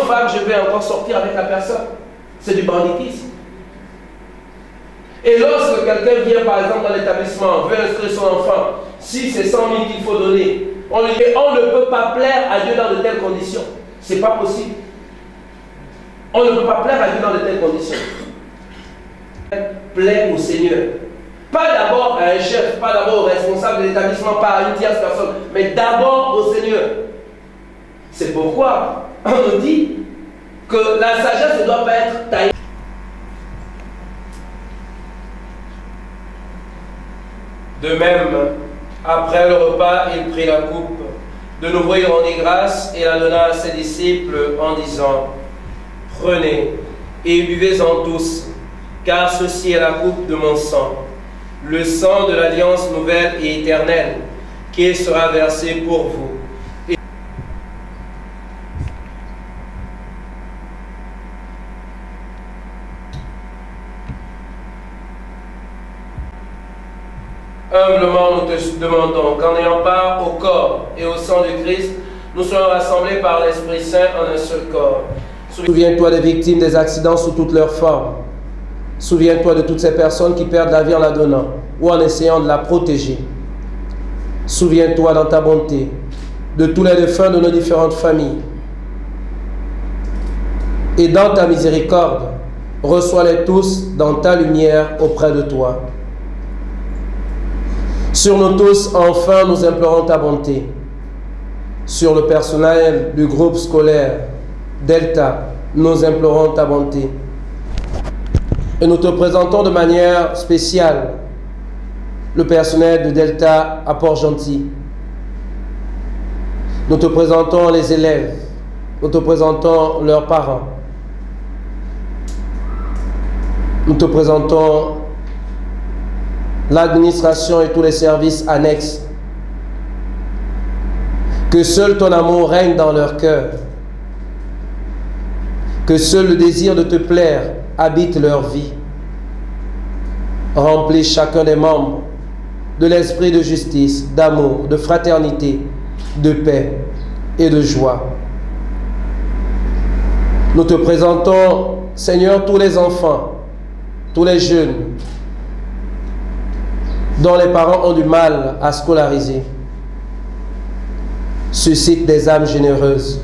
fois que je vais encore sortir avec la personne. C'est du banditisme. Et lorsque quelqu'un vient, par exemple, dans l'établissement, veut inscrire son enfant, si c'est 100 000 qu'il faut donner, on lui dit, on ne peut pas plaire à Dieu dans de telles conditions. Ce n'est pas possible. On ne peut pas plaire à Dieu dans de telles conditions. Plaire au Seigneur. Pas d'abord à un chef, pas d'abord au responsable de l'établissement, pas à une tierce personne, mais d'abord au Seigneur. C'est pourquoi on nous dit que la sagesse ne doit pas être taillée. De même, après le repas, il prit la coupe. De nouveau, il rendit grâce et la donna à ses disciples en disant, « Prenez et buvez-en tous, car ceci est la coupe de mon sang, le sang de l'alliance nouvelle et éternelle, qui sera versé pour vous. » Humblement, nous te demandons qu'en ayant part au corps et au sang du Christ, nous soyons rassemblés par l'Esprit Saint en un seul corps. Souviens-toi des victimes des accidents sous toutes leurs formes. Souviens-toi de toutes ces personnes qui perdent la vie en la donnant ou en essayant de la protéger. Souviens-toi dans ta bonté de tous les défunts de nos différentes familles. Et dans ta miséricorde, reçois-les tous dans ta lumière auprès de toi. Sur nous tous, enfin, nous implorons ta bonté. Sur le personnel du groupe scolaire Delta, nous implorons ta bonté. Et nous te présentons de manière spéciale le personnel de Delta à Port-Gentil. Nous te présentons les élèves. Nous te présentons leurs parents. Nous te présentons l'administration et tous les services annexes. Que seul ton amour règne dans leur cœur. Que seul le désir de te plaire habite leur vie. Remplis chacun des membres de l'esprit de justice, d'amour, de fraternité, de paix et de joie. Nous te présentons, Seigneur, tous les enfants, tous les jeunes, dont les parents ont du mal à scolariser. Suscite des âmes généreuses.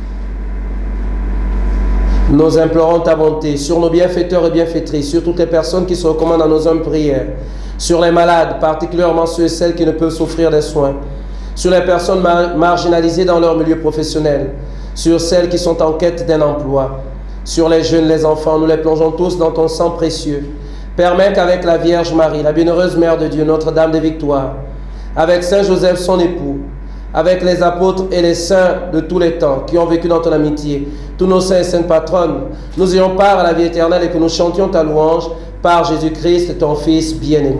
Nous implorons ta bonté sur nos bienfaiteurs et bienfaitrices, sur toutes les personnes qui se recommandent à nos hommes prières, sur les malades, particulièrement ceux et celles qui ne peuvent s'offrir des soins, sur les personnes marginalisées dans leur milieu professionnel, sur celles qui sont en quête d'un emploi, sur les jeunes, les enfants. Nous les plongeons tous dans ton sang précieux. Permets qu'avec la Vierge Marie, la bienheureuse Mère de Dieu, Notre-Dame des Victoires, avec Saint Joseph, son époux, avec les apôtres et les saints de tous les temps qui ont vécu dans ton amitié, tous nos saints et saintes patronnes, nous ayons part à la vie éternelle et que nous chantions ta louange par Jésus-Christ, ton Fils bien-aimé.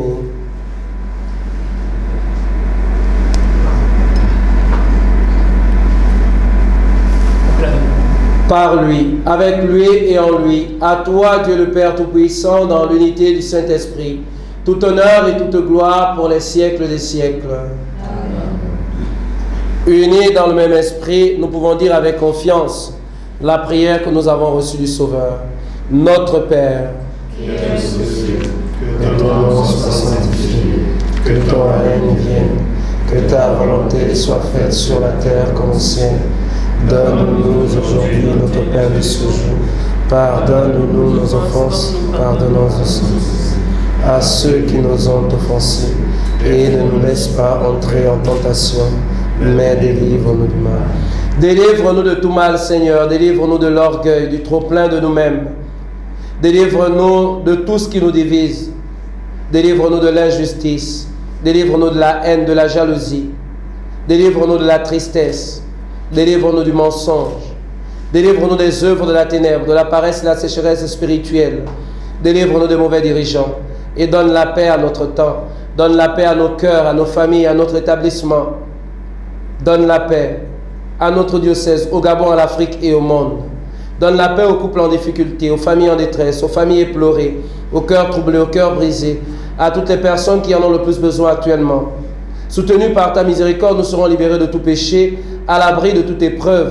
Par lui, avec lui et en lui, à toi Dieu le Père Tout-Puissant, dans l'unité du Saint-Esprit, tout honneur et toute gloire pour les siècles des siècles. Amen. Unis dans le même esprit, nous pouvons dire avec confiance la prière que nous avons reçue du Sauveur. Notre Père, qui es aux cieux, que ton nom soit sanctifié, que ton règne vienne, que ta volonté soit faite sur la terre comme au ciel. Donne-nous aujourd'hui notre pain de ce jour. Pardonne-nous nos offenses, pardonnons aussi à ceux qui nous ont offensés. Et ne nous laisse pas entrer en tentation, mais délivre-nous du mal. Délivre-nous de tout mal, Seigneur. Délivre-nous de l'orgueil, du trop-plein de nous-mêmes. Délivre-nous de tout ce qui nous divise. Délivre-nous de l'injustice. Délivre-nous de la haine, de la jalousie. Délivre-nous de la tristesse. Délivre-nous du mensonge. Délivre-nous des œuvres de la ténèbre, de la paresse et de la sécheresse spirituelle. Délivre-nous des mauvais dirigeants. Et donne la paix à notre temps. Donne la paix à nos cœurs, à nos familles, à notre établissement. Donne la paix à notre diocèse, au Gabon, à l'Afrique et au monde. Donne la paix aux couples en difficulté, aux familles en détresse, aux familles éplorées, aux cœurs troublés, aux cœurs brisés, à toutes les personnes qui en ont le plus besoin actuellement. Soutenus par ta miséricorde, nous serons libérés de tout péché, à l'abri de toute épreuve,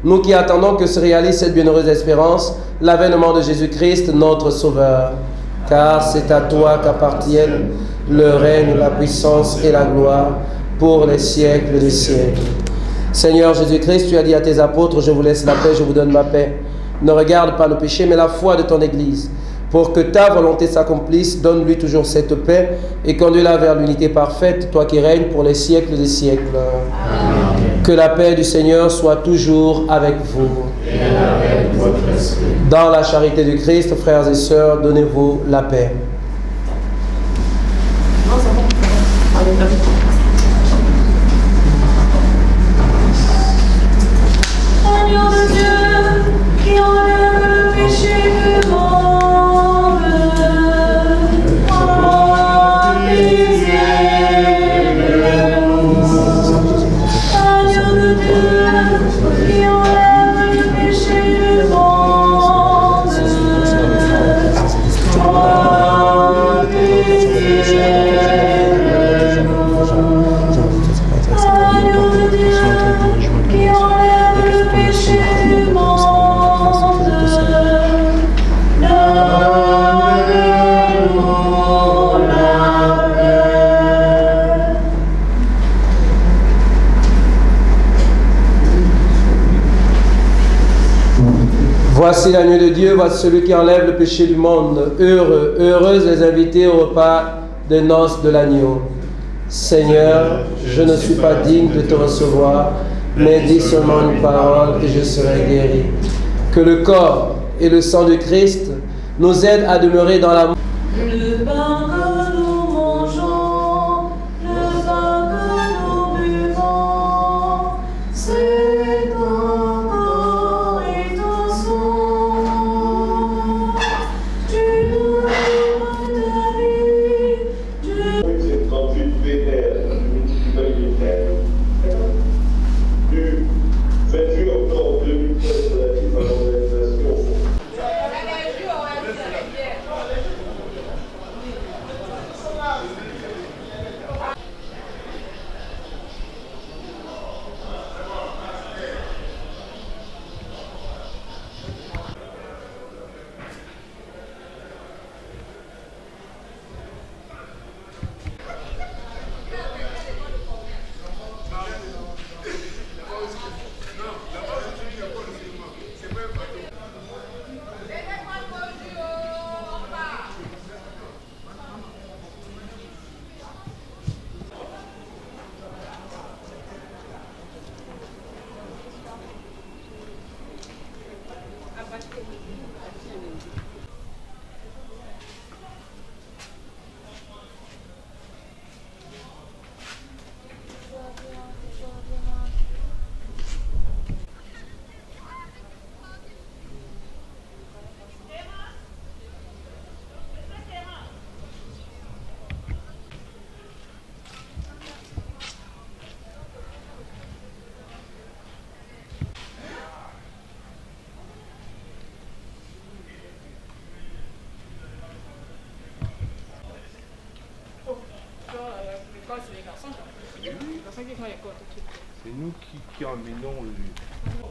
nous qui attendons que se réalise cette bienheureuse espérance, l'avènement de Jésus-Christ, notre Sauveur. Car c'est à toi qu'appartiennent le règne, la puissance et la gloire pour les siècles des siècles. Seigneur Jésus-Christ, tu as dit à tes apôtres, je vous laisse la paix, je vous donne ma paix. Ne regarde pas nos péchés, mais la foi de ton Église. Pour que ta volonté s'accomplisse, donne-lui toujours cette paix et conduis-la vers l'unité parfaite, toi qui règnes pour les siècles des siècles. Amen. Que la paix du Seigneur soit toujours avec vous. Et avec votre esprit. Dans la charité du Christ, frères et sœurs, donnez-vous la paix. Agneau de Dieu, qui enlève le péché du monde, prends pitié de nous. Agneau de Dieu, qui enlève le péché du monde, prends pitié de nous. Agneau de Dieu, qui enlève le péché du monde, donne-nous la paix. Voici l'agneau de Dieu, voici celui qui enlève le péché du monde. Heureux, heureuses les invités au repas des noces de l'agneau. Seigneur, je ne suis pas digne de te recevoir, mais dis seulement une parole et je serai guéri. Que le corps et le sang de Christ nous aident à demeurer dans l'amour. Le pain que nous mangeons, le pain que nous buvons, c'est ton corps et ton sang. Tu nous donnes ta vie, C'est 38 vénères du 28 octobre 2013 relatif à l'organisation. C'est nous qui emmenons le...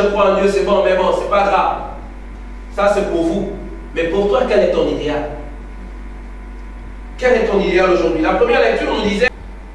je crois en Dieu, c'est bon, mais bon, c'est pas grave. Ça, c'est pour vous. Mais pour toi, quel est ton idéal? Quel est ton idéal aujourd'hui? La première lecture nous disait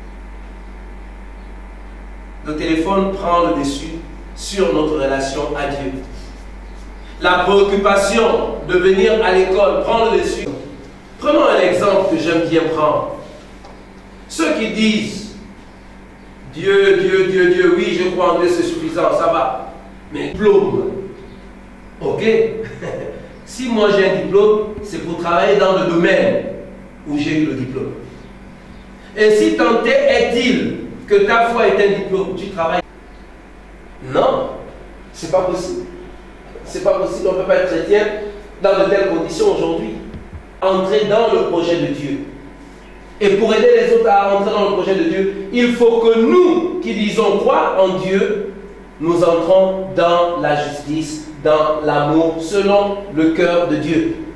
le téléphone prend le dessus sur notre relation à Dieu. La préoccupation de venir à l'école prend le dessus. Prenons un exemple que j'aime bien prendre. Ceux qui disent Dieu, Dieu, Dieu, Dieu, oui, je crois en Dieu, c'est suffisant, ça va. Mais diplôme, ok. Si moi j'ai un diplôme, c'est pour travailler dans le domaine où j'ai eu le diplôme. Et si tant est-il que ta foi est un diplôme, tu travailles. Non, c'est pas possible. C'est pas possible, on ne peut pas être chrétien dans de telles conditions aujourd'hui. Entrer dans le projet de Dieu. Et pour aider les autres à entrer dans le projet de Dieu, il faut que nous qui disons croire en Dieu, nous entrons dans la justice, dans l'amour, selon le cœur de Dieu.